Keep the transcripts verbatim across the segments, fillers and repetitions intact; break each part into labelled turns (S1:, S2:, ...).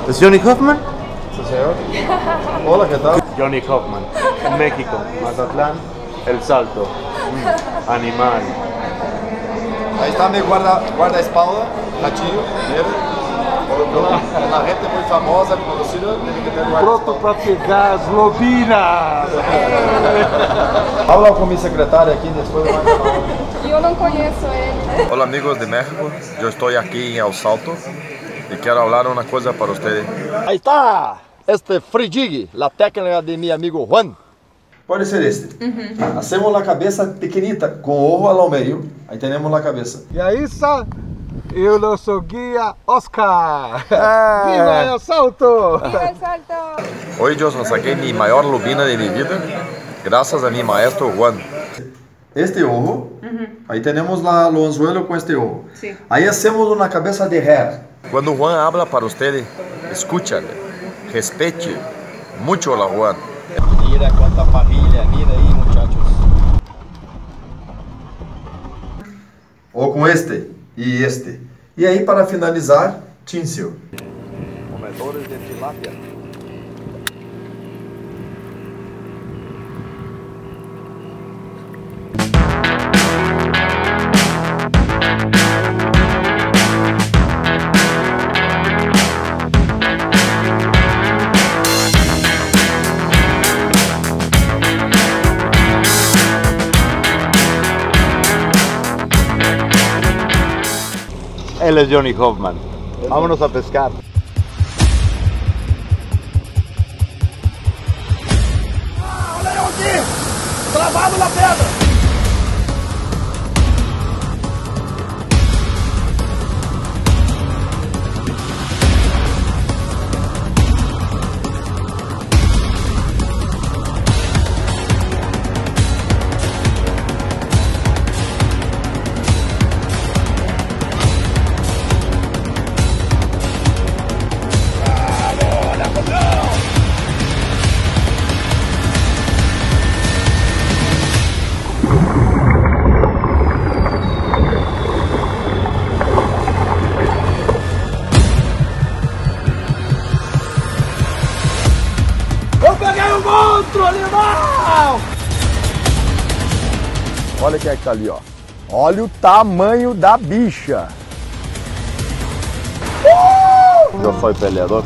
S1: ¿Es Johnny Hoffman?
S2: Sí, señor. Hola, ¿qué tal?
S1: Johnny Hoffman, en México, Mazatlán, El Salto. Mm, animal.
S2: Ahí está mi guarda, guardaespaldas, Ratinho, mira. Una gente muy famosa, conocida, tiene que tener
S3: Pronto para pegar as lobinas.
S2: Habla con mi secretaria aquí después de la
S4: Yo no conheço ele.
S2: Hola amigos de México, yo estoy aquí en El Salto y quiero hablar una cosa para ustedes.
S5: Ahí está, este free jig, la técnica de mi amigo Juan.
S2: Puede ser este. Uh-huh. Hacemos la cabeza pequeñita, con ojo al medio, ahí tenemos la cabeza.
S3: E aí, só eu não sou guia Oscar.
S5: É.
S3: Viva El Salto!
S4: El Salto!
S2: Hoy yo saqué mi mayor lubina de mi vida, gracias a mi maestro Juan. Este ojo, uh-huh. Ahí tenemos la, lo anzuelo con este ojo.
S4: Sí.
S2: Ahí hacemos una cabeza de hair. Cuando Juan habla para ustedes, escúchale, respete mucho a Juan.
S5: Mira cuánta parrilla, mira ahí muchachos.
S2: O con este y este. Y ahí para finalizar, tinsel.
S5: Comedores de tilapia.
S1: Él es Johnny Hoffman. Vámonos a pescar.
S5: Ah, olha eu aqui! Travado na pedra! Monstro, animal! Olha quem é que tá ali, ó. Olha o tamanho da bicha. Uh! Eu sou peleador.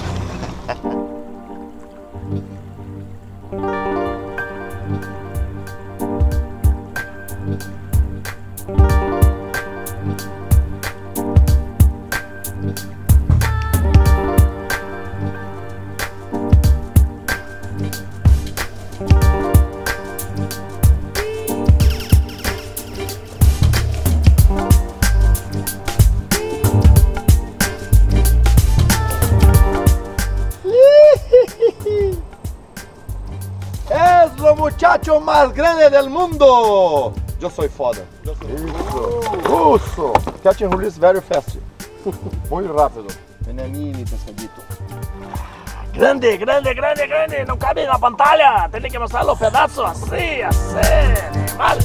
S5: Es lo muchacho más grande del mundo. Yo soy foda. Yo soy Isso. Isso. Catch and release very fast. Muy rápido. Ven a mí, mi pescadito.
S6: Grande, grande, grande, grande. No cabe en la pantalla. Tiene que mostrar los pedazos así, así. Vale.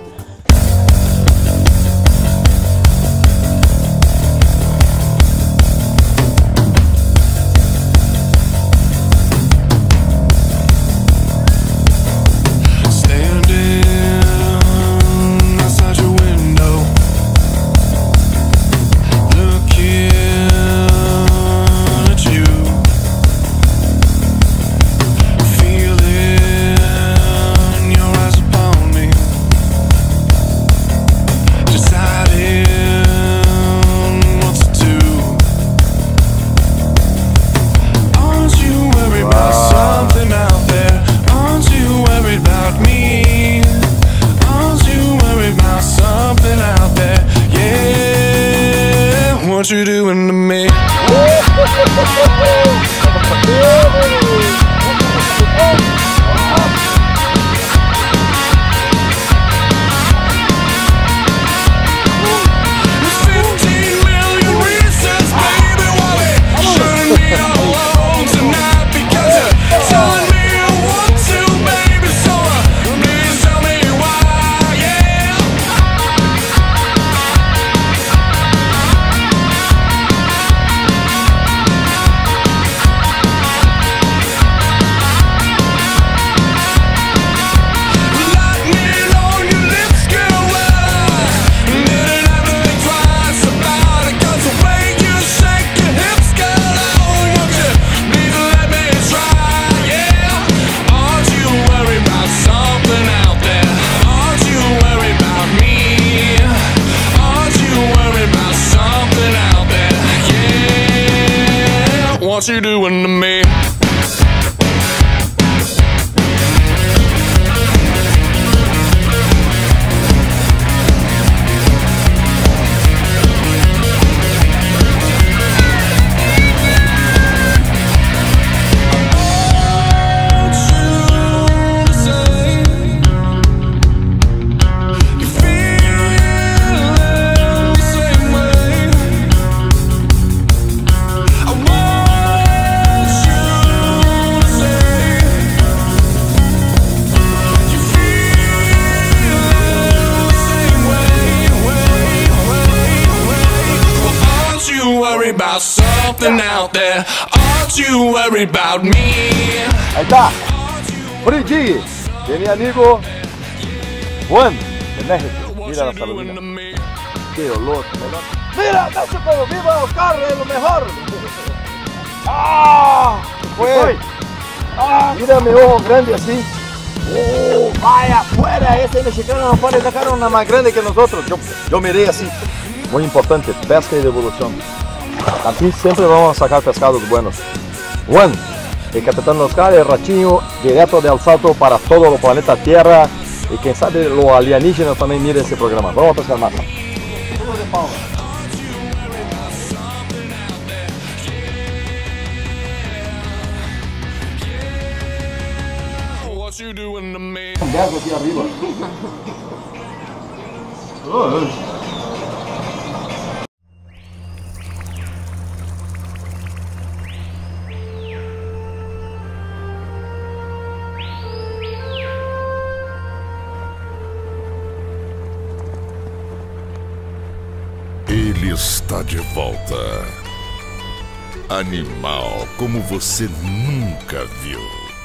S7: What you doing to me? fifteen million reasons, baby, why we shouldn't be alone tonight because you're telling me you want to, baby, so please tell me why, yeah. you doing to me? About something out there, aren't you worried about me?
S5: Ahí está. Free G, de mi amigo Juan, de México. Mira la saludina. Qué olor. Mira, México, viva Oscar, es lo mejor. ¡Ah! Fue. ¡Ah! Mira mi ojo grande así. ¡Oh! Vaya, fuera, ese mexicano no puede sacar una más grande que nosotros. Yo, yo miré así. Muy importante, pesca y devolución. Aquí siempre vamos a sacar pescados buenos. Juan, el Capitán Oscar, el Ratinho, directo del Salto para todo el planeta Tierra. Y quien sabe, los alienígenas también miren ese programa. Vamos a pescar más.
S7: What you doing to me?
S5: Un gato aquí arriba.
S4: Ele está de volta. Animal como você nunca viu.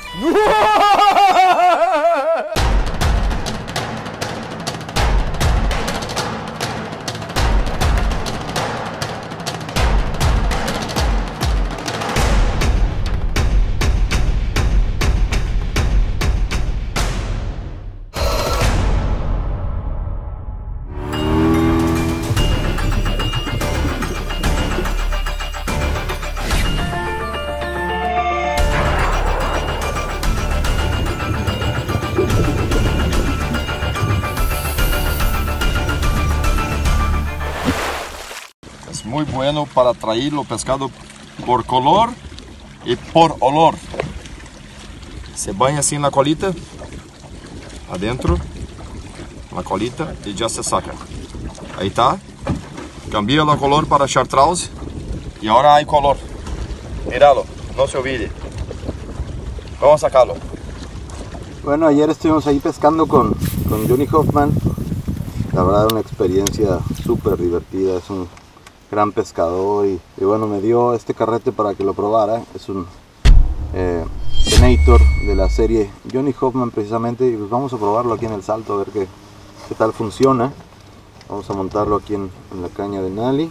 S2: Muy bueno para traer lo pescado por color y por olor. Se baña así en la colita, adentro, la colita y ya se saca. Ahí está. Cambia el color para chartreuse y ahora hay color. Míralo, no se olvide. Vamos a sacarlo.
S3: Bueno, ayer estuvimos ahí pescando con, con Johnny Hoffman. La verdad, una experiencia súper divertida. Es un gran pescador y, y bueno, me dio este carrete para que lo probara. Es un eh, Venator de la serie Johnny Hoffman precisamente, y pues vamos a probarlo aquí en el Salto a ver qué, qué tal funciona. Vamos a montarlo aquí en, en la caña de Nali.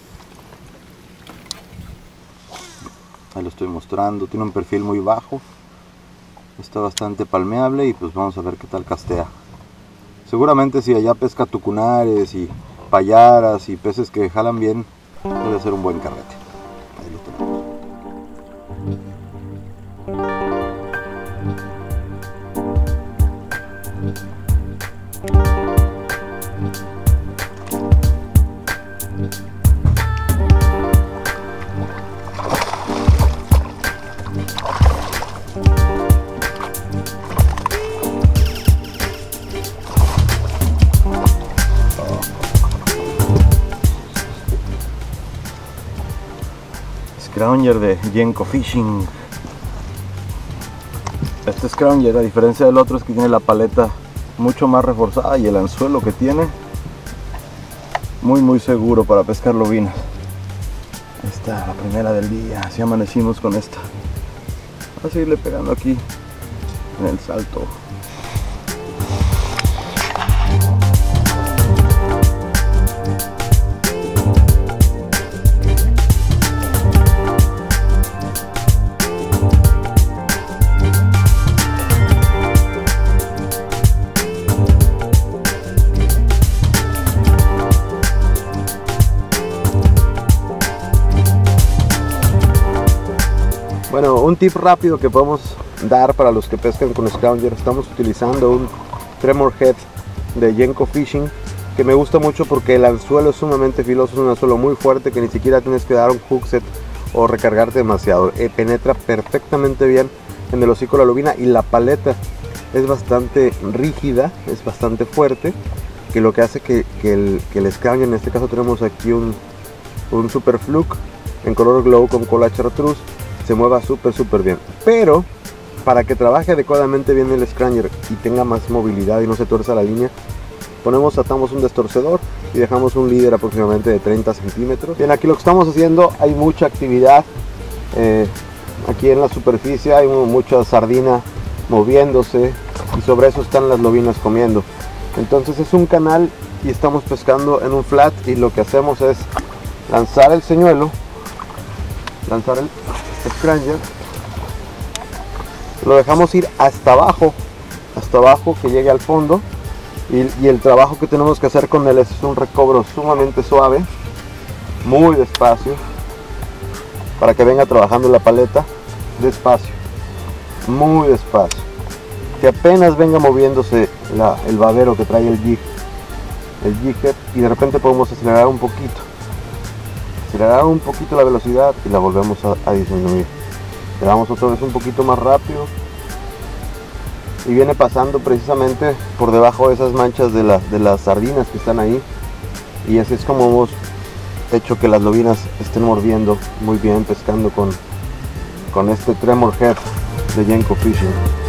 S3: Ahí lo estoy mostrando, tiene un perfil muy bajo, está bastante palmeable y pues vamos a ver qué tal castea. Seguramente si allá pesca tucunares y payaras y peces que jalan bien, puede ser un buen carrete. Ahí lo tenemos. Scrounger de Yenko Fishing. Este Scrounger, a diferencia del otro, es que tiene la paleta mucho más reforzada y el anzuelo que tiene muy muy seguro para pescar lobinas. Esta es la primera del día, así amanecimos con esta. Vamos a seguirle pegando aquí en el Salto. Bueno, un tip rápido que podemos dar para los que pescan con Scrounger. Estamos utilizando un Tremor Head de Jenko Fishing, que me gusta mucho porque el anzuelo es sumamente filoso, es un anzuelo muy fuerte que ni siquiera tienes que dar un hook set o recargarte demasiado. Eh, penetra perfectamente bien en el hocico de la lubina, y la paleta es bastante rígida, es bastante fuerte, que lo que hace que, que el, que el Scrounger, en este caso tenemos aquí un, un Super Fluke en color glow con cola chartreuse, se mueva súper súper bien. Pero para que trabaje adecuadamente bien el Scrounger y tenga más movilidad y no se tuerza la línea, ponemos, atamos un destorcedor y dejamos un líder aproximadamente de treinta centímetros. Bien, aquí lo que estamos haciendo, hay mucha actividad eh, aquí en la superficie, hay mucha sardina moviéndose y sobre eso están las lobinas comiendo. Entonces es un canal y estamos pescando en un flat, y lo que hacemos es lanzar el señuelo, lanzar el Scrounger, lo dejamos ir hasta abajo, hasta abajo que llegue al fondo, y, y el trabajo que tenemos que hacer con él es un recobro sumamente suave, muy despacio, para que venga trabajando la paleta despacio, muy despacio, que apenas venga moviéndose la, el babero que trae el jig, el jig head, y de repente podemos acelerar un poquito, acelerar un poquito la velocidad y la volvemos a, a disminuir. Le damos otra vez un poquito más rápido y viene pasando precisamente por debajo de esas manchas de, la, de las sardinas que están ahí, y así es como hemos hecho que las lobinas estén mordiendo muy bien, pescando con, con este Tremor Head de Jenko Fishing.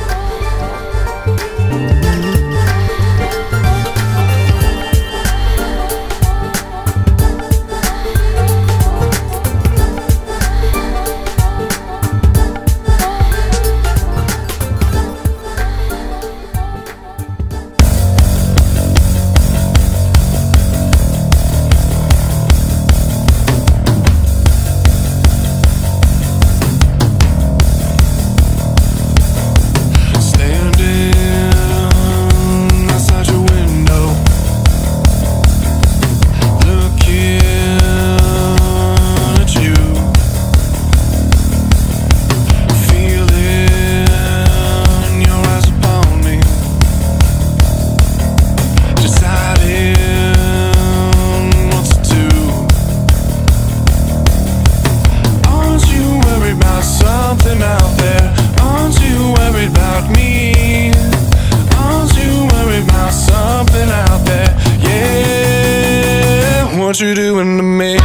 S7: What you doing to me?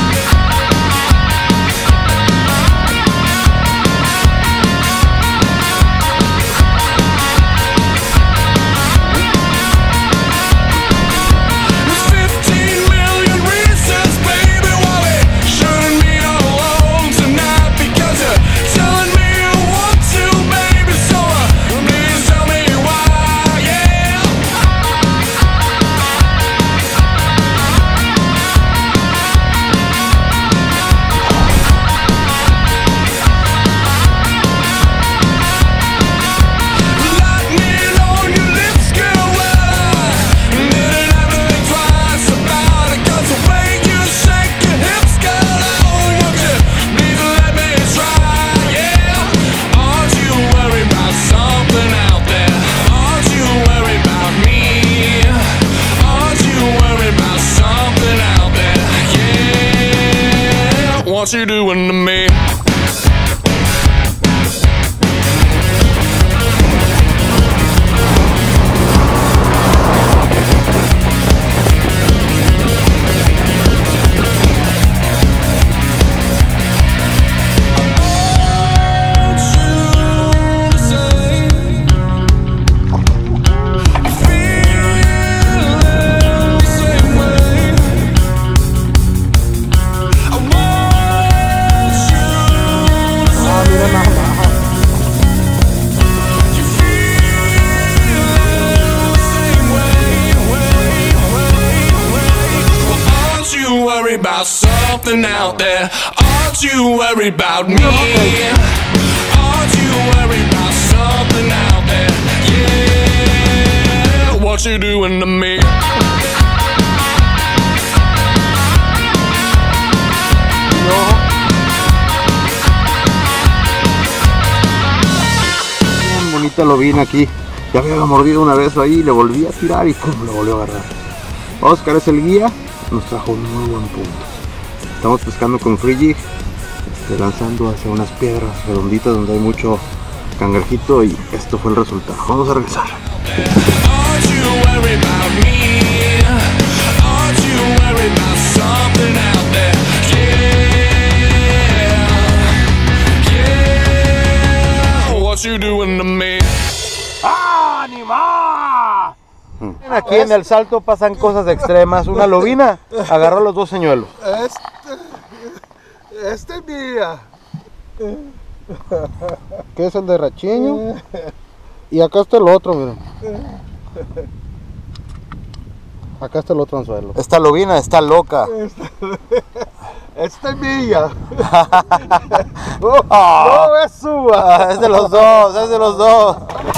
S7: What you doing to me? About something out there. Aren't you worried about me? Aren't you worried about something out there? Yeah, what you doing? doing to me.
S3: esta lobina aquí. Ya me había mordido una vez ahí, le volví a tirar y pum, lo volvió a agarrar. Oscar es el guía, nos trajo un muy buen punto. Estamos pescando con free jig, este, lanzando hacia unas piedras redonditas donde hay mucho cangrejito y esto fue el resultado. Vamos a regresar.
S7: Aren't you worried about me? Aren't you worried about something out there? Yeah, yeah. What you doing to me?
S6: ¡Animal!
S3: Aquí en el salto pasan cosas extremas. Una lobina agarró los dos señuelos.
S5: Este, este es mía.
S3: ¿Qué es el de rachiño? Y acá está el otro, miren. Acá está el otro anzuelo. Esta lobina está loca.
S5: Este es mía.
S3: Oh,
S5: No es suya.
S3: es de los dos, es de los dos.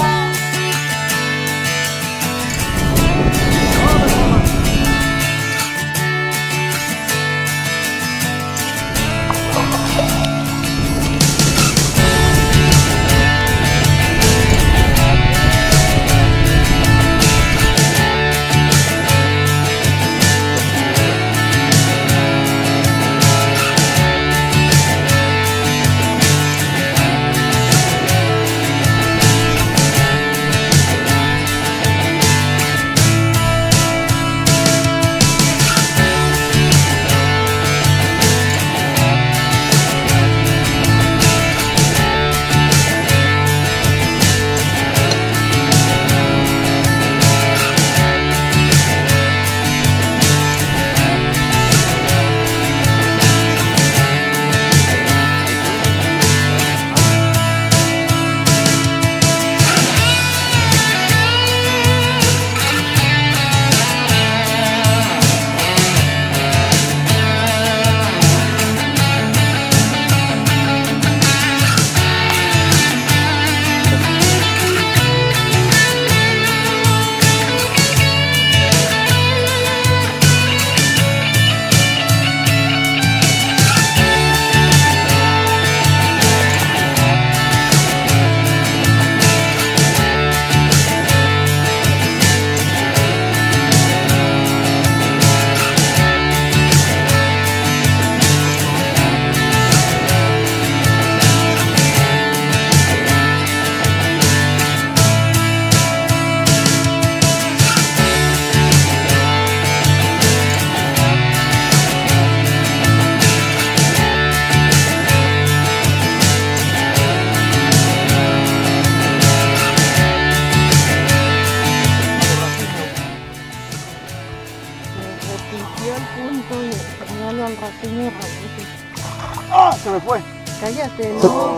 S5: ¡Ah! Se me fue.
S8: Cállate, no.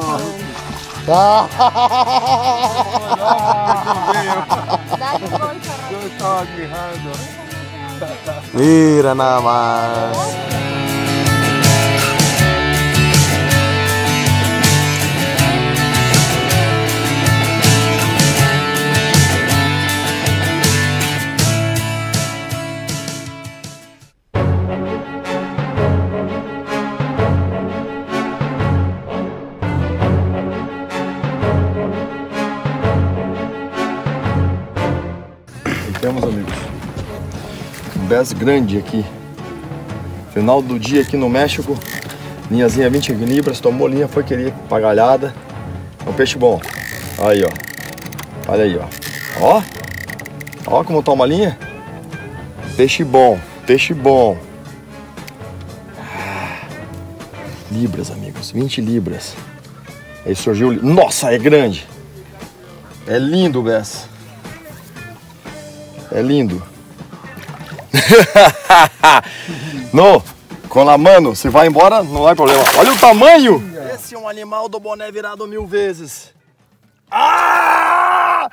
S8: Dale bolsa,
S5: Yo estaba quejando.
S3: Mira nada más.
S2: Temos, amigos, um bass grande aqui. Final do dia aqui no México. Linhazinha vinte libras, tomou linha, foi querer pagalhada. É um peixe bom. Aí, ó. Olha aí, ó. Ó. Ó como toma a linha. Peixe bom, peixe bom. Libras, amigos, vinte libras. Aí surgiu. Nossa, é grande. É lindo o bass. É lindo. No, com a mano, se vai embora, não há problema. Olha o tamanho! Esse é um animal do boné virado mil vezes. Ah!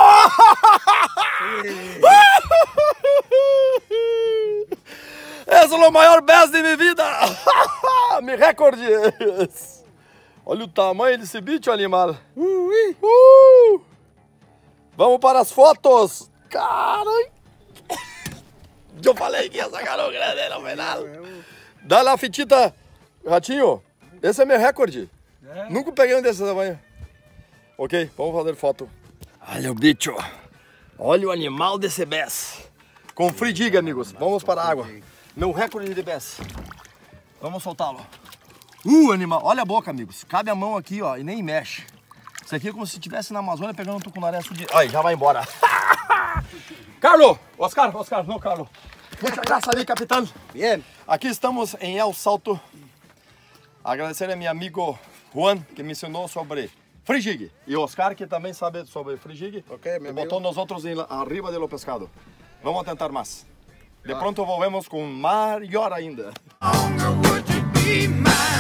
S2: Esse é o maior bass de minha vida. Me recorde. Olha o tamanho desse bicho, animal. Uh! Vamos para as fotos. Caralho! Eu falei que ia sacar o grande no final. Dá lá a fitita, Ratinho. Esse é meu recorde. É? Nunca peguei um desses tamanho. Ok, vamos fazer foto. Olha o bicho. Olha o animal desse bass. Com free jig, amigos. Vamos para a água. Meu recorde de bass. Vamos soltá-lo. Uh, animal. Olha a boca, amigos. Cabe a mão aqui, ó, e nem mexe. Isso aqui é como se estivesse na Amazônia pegando um tucunaré de... Ai, já vai embora. Carlos! Oscar, Oscar, não, Carlos. Muchas gracias ali, capitão.
S3: Bien.
S2: Aqui estamos em El Salto. Agradecer a meu amigo Juan, que me ensinou sobre free jig. E Oscar, que também sabe sobre free jig.
S3: Ok, meu
S2: que botou nós outros em, arriba do pescado. Vamos tentar mais. De pronto volvemos com maior ainda.
S7: Would you be mine?